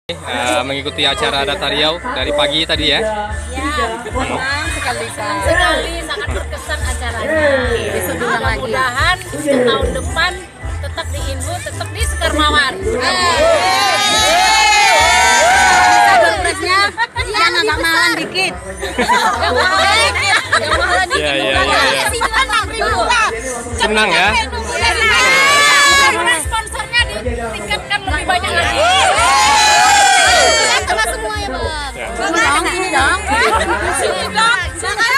Mengikuti acara Data Riau dari pagi tadi ya? Ya, senang sekali, sangat berkesan acaranya. Mudah-mudahan tahun depan tetap di Inbu, tetap di Sekar Mawar. Surprise-nya yang agak mahalan dikit. Yang mahalan dikit. Senang ya? Sponsornya ditingkatkan lebih banyak lagi. Sama semua ya, Bang. Ya. Sini dong. Sini dong.